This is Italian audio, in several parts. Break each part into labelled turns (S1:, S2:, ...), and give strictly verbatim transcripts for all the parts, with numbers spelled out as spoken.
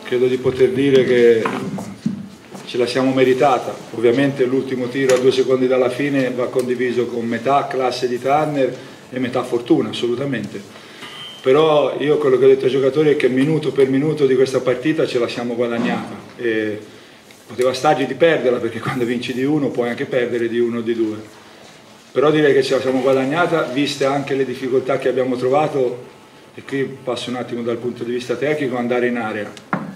S1: credo di poter dire che ce la siamo meritata. Ovviamente l'ultimo tiro a due secondi dalla fine va condiviso con metà classe di Turner e metà fortuna, assolutamente. Però io quello che ho detto ai giocatori è che minuto per minuto di questa partita ce la siamo guadagnata. E poteva stargli di perderla, perché quando vinci di uno puoi anche perdere di uno o di due. Però direi che ce la siamo guadagnata, viste anche le difficoltà che abbiamo trovato, e qui passo un attimo dal punto di vista tecnico, andare in area,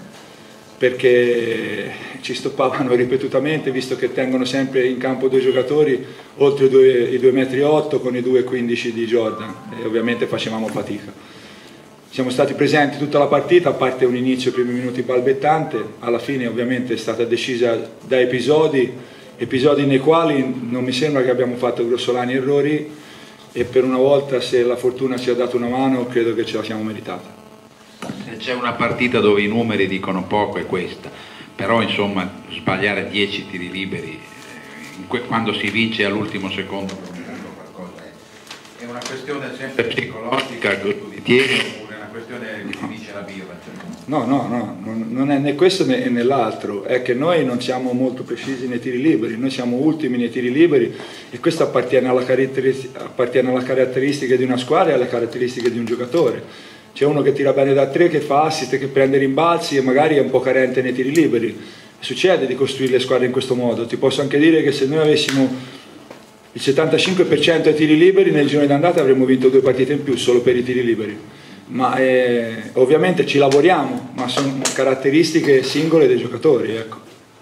S1: perché ci stoppavano ripetutamente, visto che tengono sempre in campo due giocatori oltre i due, i due metri otto con i due quindici di Jordan, e ovviamente facevamo fatica. Siamo stati presenti tutta la partita, a parte un inizio, i primi minuti balbettante. Alla fine ovviamente è stata decisa da episodi, episodi nei quali non mi sembra che abbiamo fatto grossolani errori, e per una volta, se la fortuna ci ha dato una mano, credo che ce la siamo meritata.
S2: C'è una partita dove i numeri dicono poco, è questa, però insomma sbagliare dieci tiri liberi quando si vince all'ultimo secondo qualcosa è. È una questione sempre psicologica, tu ritieni, oppure è una questione che si dice la birra? Cioè.
S1: No, no, no, non è né questo né nell'altro, è che noi non siamo molto precisi nei tiri liberi, noi siamo ultimi nei tiri liberi, e questo appartiene alla, appartiene alla caratteristica di una squadra e alle caratteristiche di un giocatore. C'è uno che tira bene da tre, che fa assist, che prende rimbalzi e magari è un po' carente nei tiri liberi. Succede di costruire le squadre in questo modo. Ti posso anche dire che se noi avessimo il settantacinque per cento ai tiri liberi, nel girone d'andata avremmo vinto due partite in più solo per i tiri liberi. Ma eh, ovviamente ci lavoriamo, ma sono caratteristiche singole dei giocatori, ecco.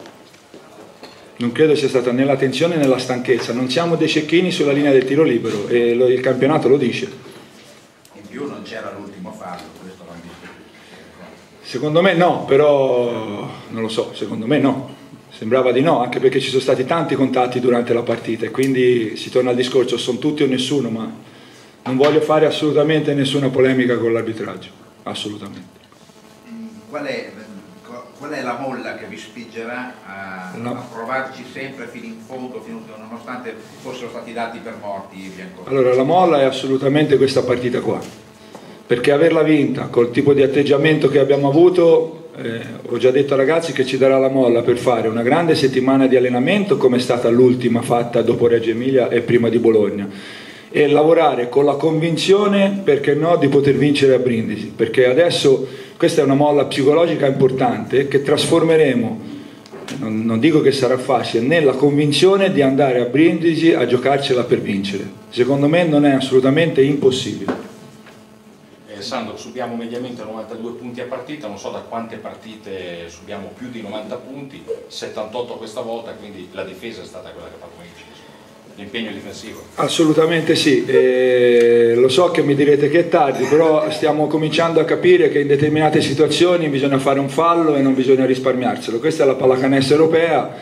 S1: Non credo sia stata né la tensione né la stanchezza. Non siamo dei cecchini sulla linea del tiro libero, e lo, il campionato lo dice.
S2: Più non c'era l'ultimo fallo, questo l'hanno visto.
S1: Secondo me no, però non lo so, secondo me no, sembrava di no, anche perché ci sono stati tanti contatti durante la partita, e quindi si torna al discorso, sono tutti o nessuno, ma non voglio fare assolutamente nessuna polemica con l'arbitraggio, assolutamente.
S2: Qual è, qual è la molla che vi spingerà a, no. a provarci sempre fino in fondo, fino, nonostante fossero stati dati per morti i bianconeri?
S1: Allora, la molla è assolutamente questa partita qua, perché averla vinta col tipo di atteggiamento che abbiamo avuto, eh, ho già detto ai ragazzi che ci darà la molla per fare una grande settimana di allenamento, come è stata l'ultima fatta dopo Reggio Emilia e prima di Bologna, e lavorare con la convinzione, perché no, di poter vincere a Brindisi, perché adesso questa è una molla psicologica importante che trasformeremo, non, non dico che sarà facile, nella convinzione di andare a Brindisi a giocarcela per vincere. Secondo me non è assolutamente impossibile.
S3: Eh, Sandro, subiamo mediamente novantadue punti a partita, non so da quante partite subiamo più di novanta punti, settantotto questa volta, quindi la difesa è stata quella che ha fatto vincere. L'impegno difensivo? Assolutamente
S1: sì, eh, lo so che mi direte che è tardi, però stiamo cominciando a capire che in determinate situazioni bisogna fare un fallo e non bisogna risparmiarselo. Questa è la pallacanestro europea,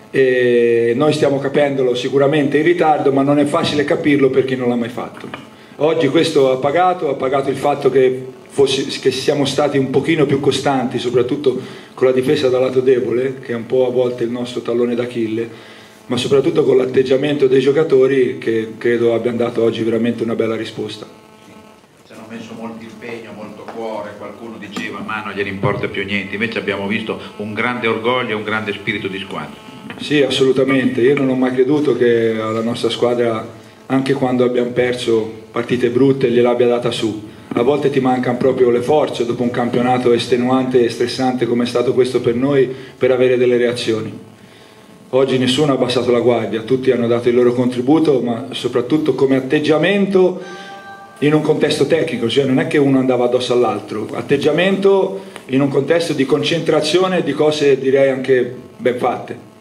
S1: e noi stiamo capendolo sicuramente in ritardo, ma non è facile capirlo per chi non l'ha mai fatto. Oggi questo ha pagato, ha pagato il fatto che, fosse, che siamo stati un pochino più costanti, soprattutto con la difesa dal lato debole, che è un po' a volte il nostro tallone d'Achille, ma soprattutto con l'atteggiamento dei giocatori, che credo abbiano dato oggi veramente una bella risposta.
S2: Ci hanno messo molto impegno, molto cuore, qualcuno diceva ma non gliene importa più niente, invece abbiamo visto un grande orgoglio e un grande spirito di squadra.
S1: Sì, assolutamente, io non ho mai creduto che alla nostra squadra, anche quando abbiamo perso partite brutte, gliel'abbia data su. A volte ti mancano proprio le forze dopo un campionato estenuante e stressante come è stato questo per noi, per avere delle reazioni. Oggi nessuno ha abbassato la guardia, tutti hanno dato il loro contributo, ma soprattutto come atteggiamento in un contesto tecnico, cioè non è che uno andava addosso all'altro, atteggiamento in un contesto di concentrazione e di cose direi anche ben fatte.